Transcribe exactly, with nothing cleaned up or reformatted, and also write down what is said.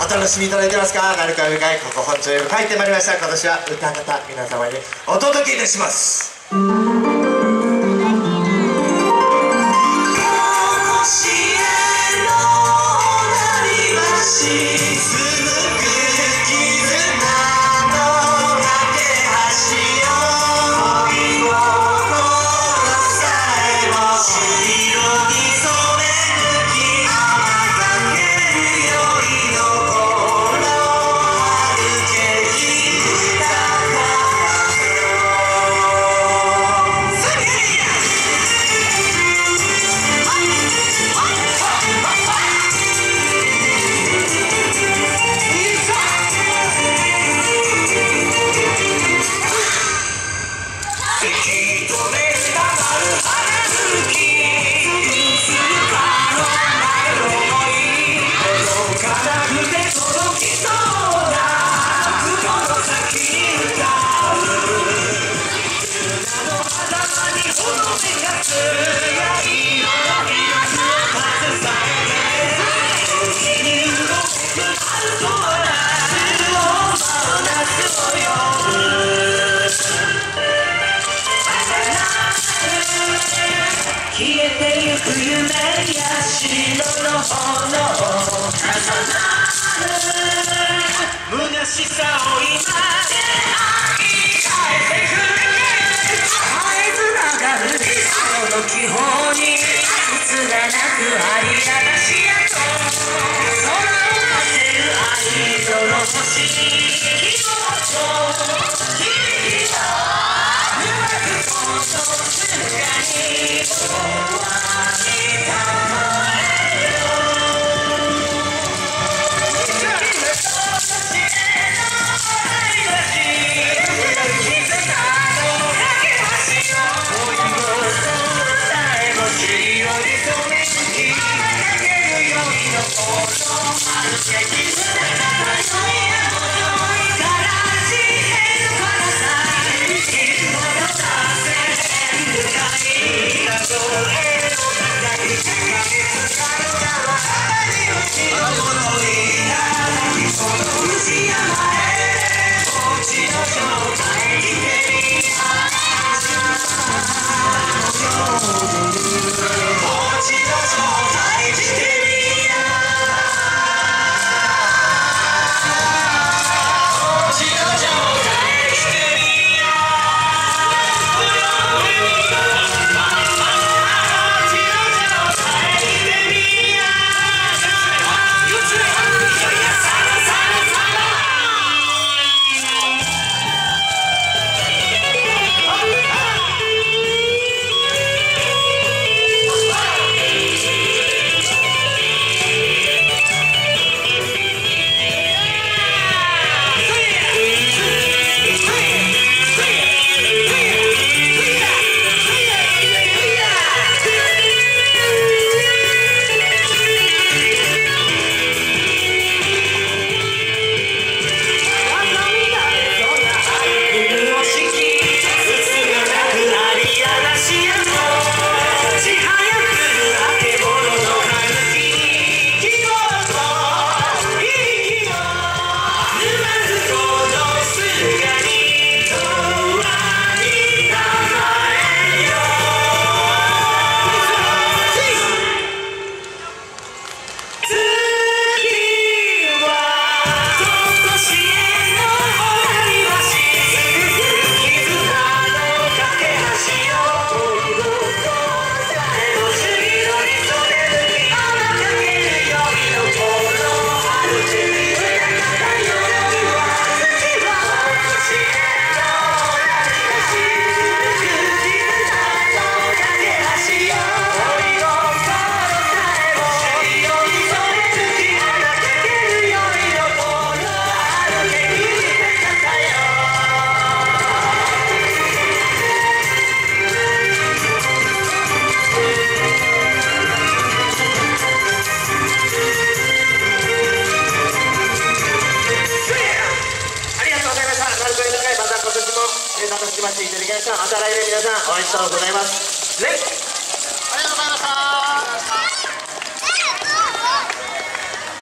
お楽しみいただいてますか。なるか上かいここ本町へ帰ってまいりました。今年は歌方皆様にお届けいたします。 消えてゆく夢や白の炎重なる虚しさを今で吐き返せくれ絶えつながるその気泡にいつがなくありあがしやと空をかせる愛色の星に希望と君とうまくこそすがに楽しませていただきました。また来年皆さんお会いしたいとございます。